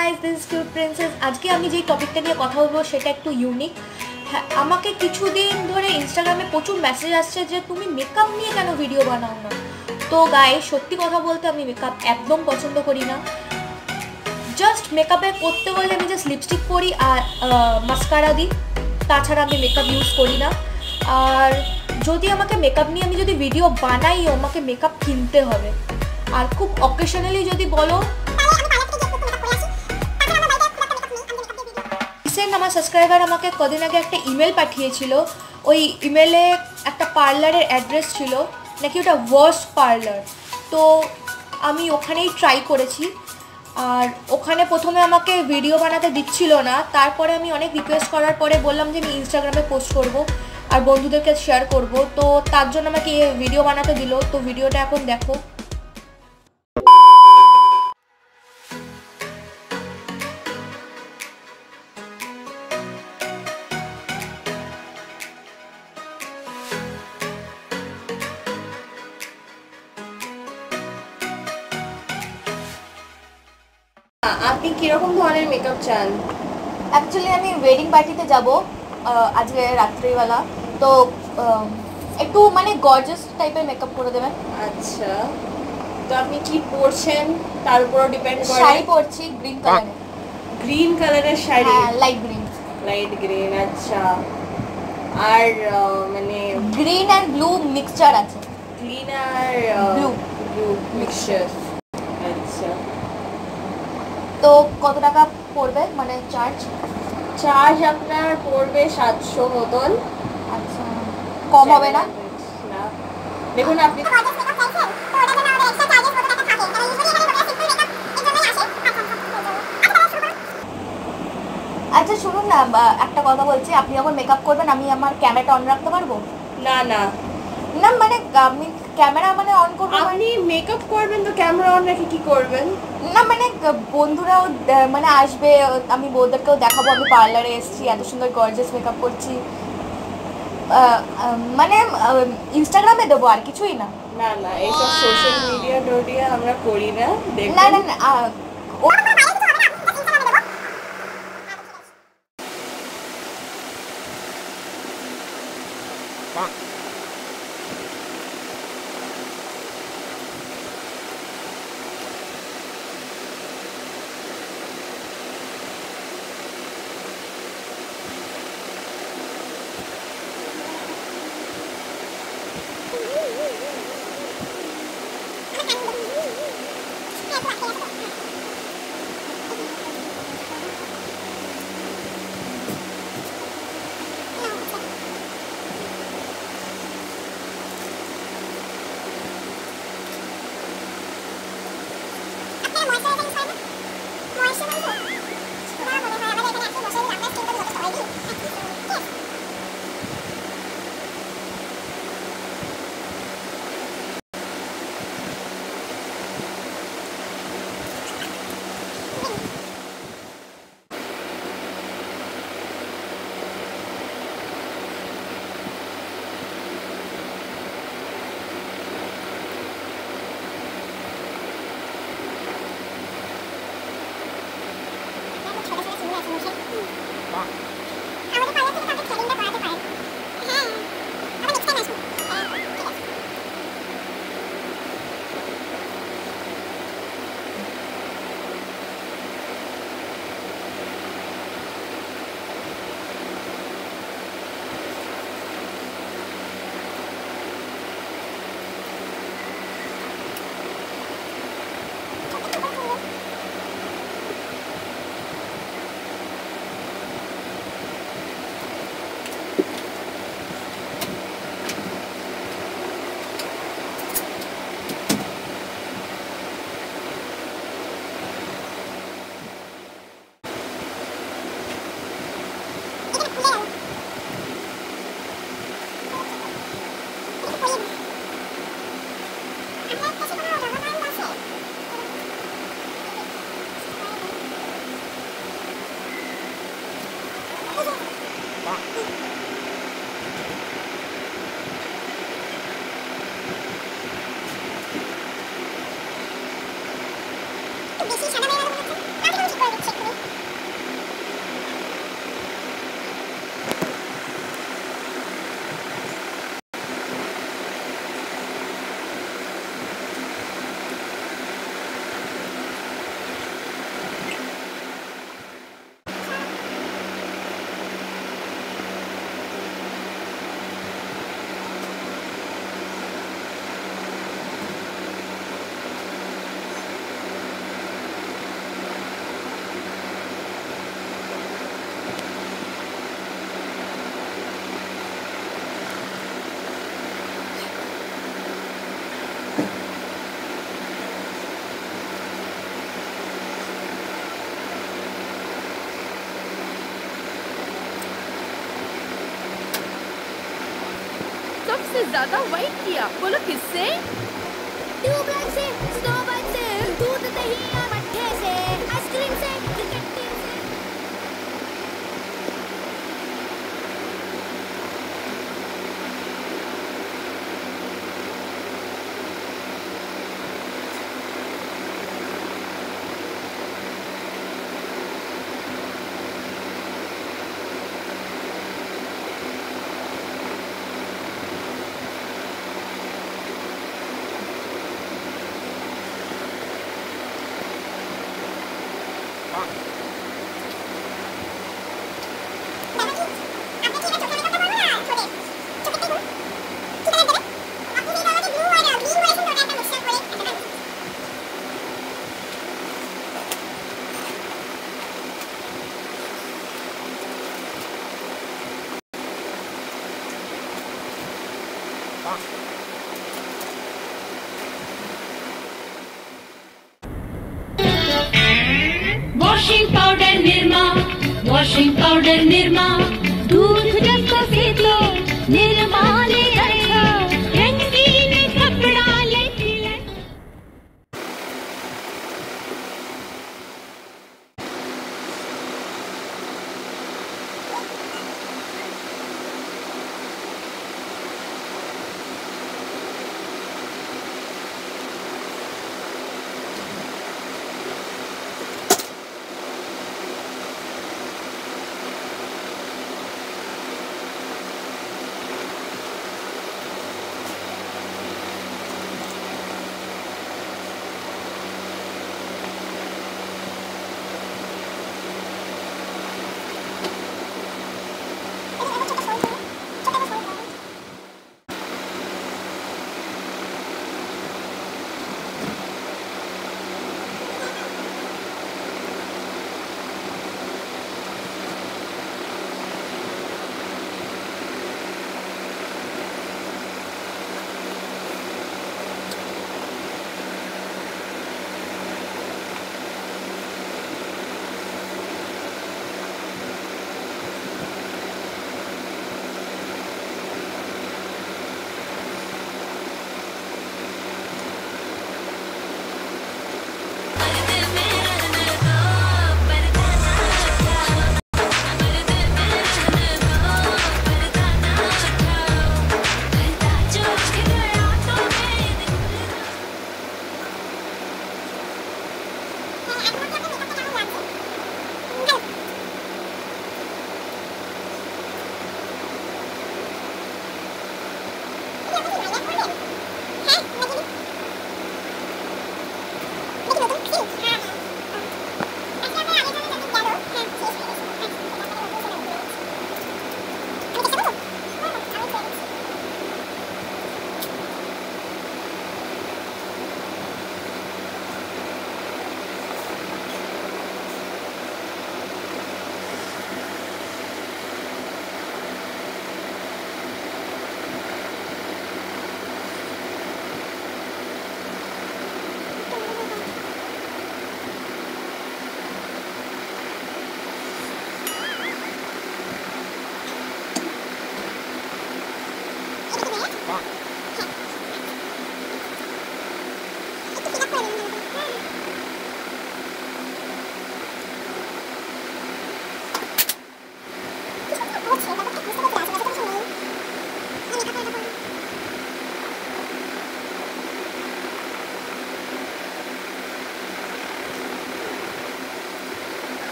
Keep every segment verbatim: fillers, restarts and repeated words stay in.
Guys, this is cute princess. আজকে আমি যেই টপিকটা নিয়ে কথা বলবো সেটা একটু ইউনিক। হ্যাঁ, আমাকে কিছুদিন ধরে ইনস্টাগ্রামে প্রচুর মেসেজ আসছে যে তুমি মেকআপ নিয়ে কেন ভিডিও বানাও না। তো গাইস, সত্যি কথা বলতে আমি মেকআপ একদম পছন্দ করি না। জাস্ট মেকআপে করতে বললে আমি জাস্ট লিপস্টিক পরি আর মাস্কারা দিই, তাছাড়া আমি মেকআপ ইউজ করি না। আর যদি আমাকে মেকআপ নিয়ে আমি যদি ভিডিও বানাই, আমাকে মেকআপ কিনতে হবে। আর খুব অকেশনালি যদি বলো, রিসেন্ট আমার সাবস্ক্রাইবার আমাকে কদিন আগে একটা ইমেল পাঠিয়েছিল। ওই ইমেলে একটা পার্লারের অ্যাড্রেস ছিল, নাকি ওটা ওয়ার্স্ট পার্লার। তো আমি ওখানেই ট্রাই করেছি। আর ওখানে প্রথমে আমাকে ভিডিও বানাতে দিচ্ছিল না, তারপরে আমি অনেক রিকোয়েস্ট করার পরে বললাম যে আমি ইনস্টাগ্রামে পোস্ট করব আর বন্ধুদেরকে শেয়ার করব। তো তার জন্য আমাকে ভিডিও বানাতে দিল। তো ভিডিওটা এখন দেখো। আপনি কিরকম ধরনের মেকআপ চান? অ্যাকচুয়ালি আমি ওয়েডিং পার্টিতে যাব আজকে রাত্রিবেলা। তো একটু মানে গর্জিয়াস টাইপের মেকআপ করে দেবেন। আচ্ছা, তো আপনি কি পরছেন তার উপরও ডিপেন্ড করে। শাড়ি পরছি গ্রিন কালারের। গ্রিন কালারের শাড়ি? হ্যাঁ, লাইট গ্রিন। লাইট গ্রিন, আচ্ছা। আর মানে গ্রিন অ্যান্ড ব্লু মিক্সচার আছে। গ্রিন আর ব্লু ব্লু মিক্সচার, আচ্ছা। তো কত টাকা পড়বে মানে চার্জ? চার্জ আপনার পড়বে সাতশো মতন। আচ্ছা, কম হবে না? না, দেখুন আপনি আচ্ছা শুনুন না, একটা কথা বলছি, আপনি যখন মেকআপ করবেন আমি আমার ক্যামেরাটা অন রাখতে পারবো? না না না মানে আমি ক্যামেরা মানে অন করবো। আপনি মেকআপ করবেন তো ক্যামেরা অন রেখে কি করবেন? না মানে বন্ধুরাও মানে আসবে, আমি বউদেরকেও দেখাবো আমি পার্লারে এসেছি, এত সুন্দর গর্জিয়াস মেকআপ করছি, মানে ইনস্টাগ্রামে দেবো, আর কিছুই না। না না এইসব সোশ্যাল মিডিয়া টোডিয়া আমরা করি না। না না না বেশি সাদা হয়ে গেল মনে হচ্ছে। আমি ঠিক করে দিচ্ছি। से ज्यादा वाइट किया, बोलो किससे? ट्यूबलाइट से, स्नोबॉल से, दूध दही या मट्ठे से, आइसक्रीम से, क्रिकेट टीम से। Washing powder Nirma, washing powder Nirma, दूध जसं घेतो निर्मा ने अर्थ, रंगीन कपडा लेतील.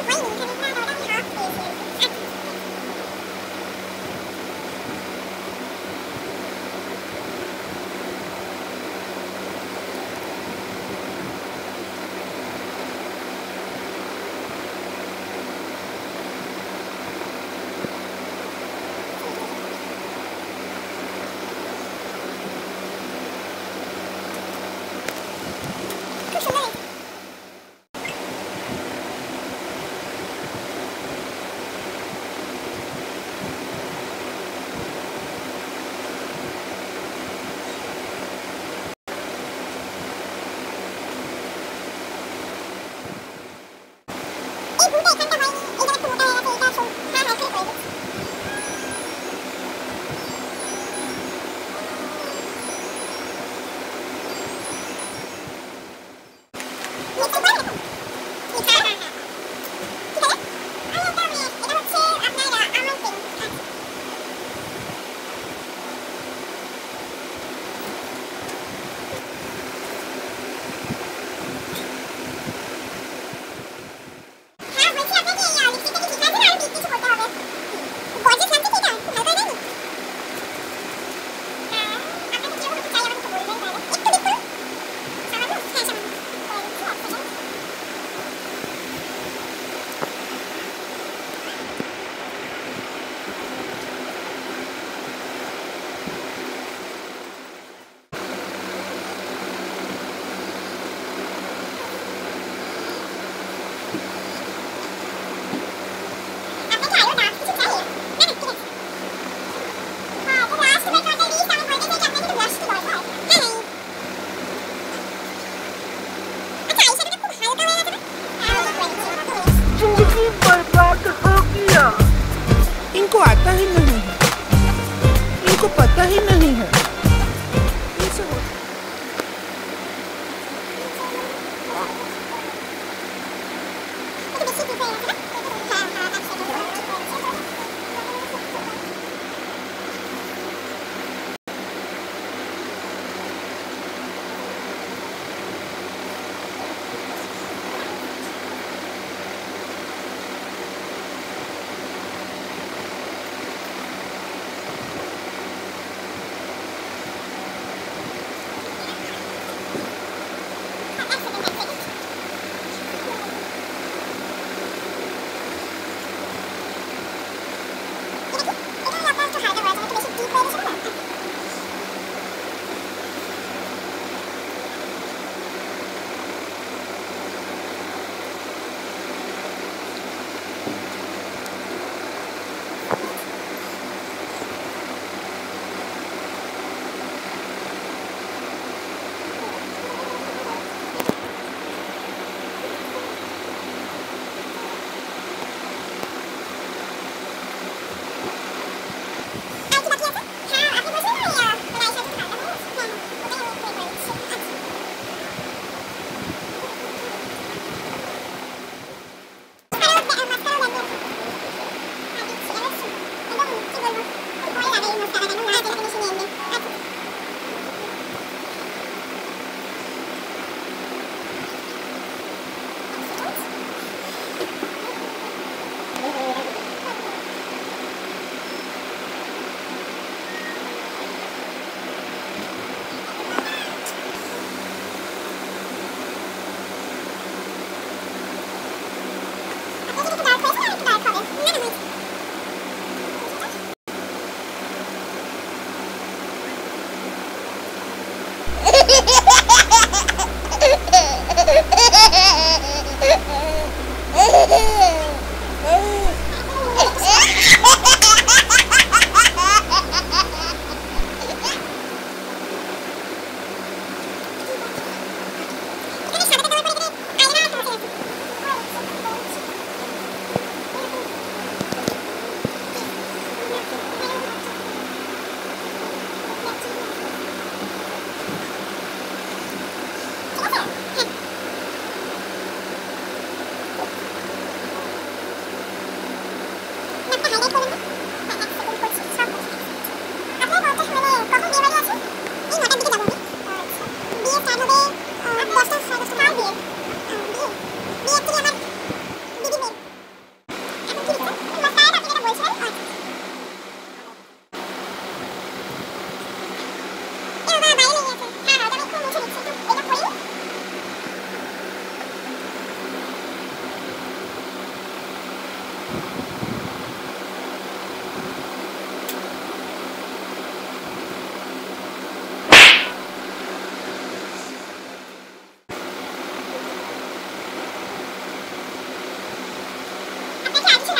इनको आता ही नहीं है, इनको पता ही नहीं है।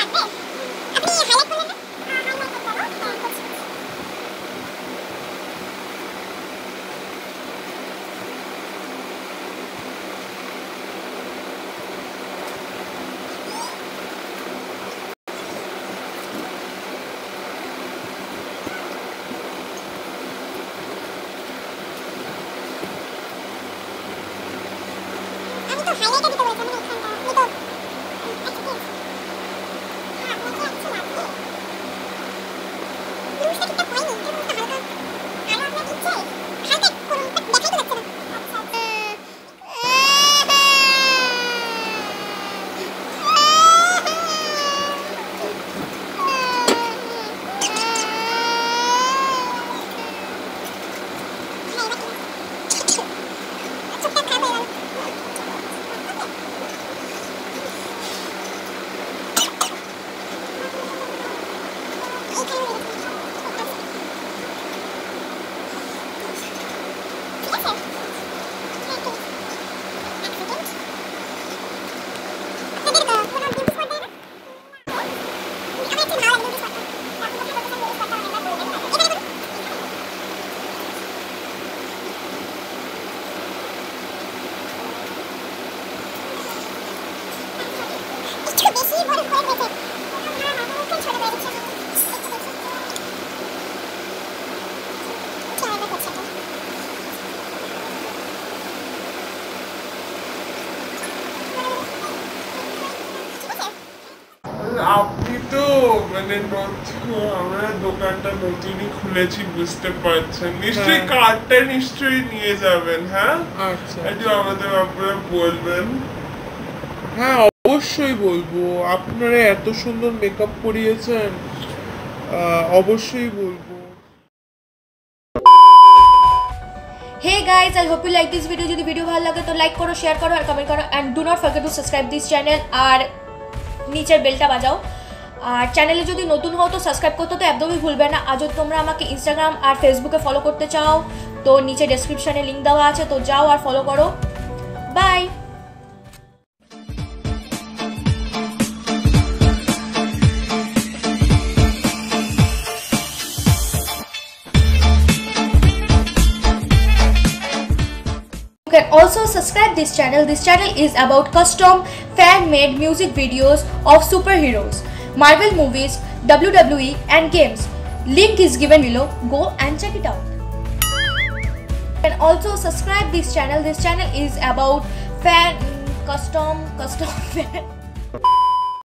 আপনি তো মানে নতুন আমরা দোকানটা নতুনই খুলেছি বুঝতে পারছেন নিশ্চয়ই কার্ডটা নিশ্চয়ই নিয়ে যাবেন হ্যাঁ আচ্ছা একটু আমাদের ব্যাপারে বলবেন হ্যাঁ অবশ্যই বলবো আপনারা এত সুন্দর মেকআপ করিয়েছেন আহ, অবশ্যই বলবো Hey guys, I hope you like this video. যদি ভিডিও ভালো লাগে তো লাইক করো, শেয়ার করো আর কমেন্ট করো and do not forget to subscribe this channel আর নিচের বেলটা বাজাও। আর চ্যানেলে যদি নতুন হও তো সাবস্ক্রাইব করতে তো একদমই ভুলবে না। আর যদি তোমরা আমাকে ইনস্টাগ্রাম আর ফেসবুকে ফলো করতে চাও তো নিচে ডেসক্রিপশনে লিংক দেওয়া আছে, তো যাও আর ফলো করো। Bye. You can also subscribe this channel. This channel is about custom fan-made music videos of superheroes, Marvel movies, W W E and games. Link is given below. Go and check it out. You can also subscribe this channel. This channel is about fan custom custom fan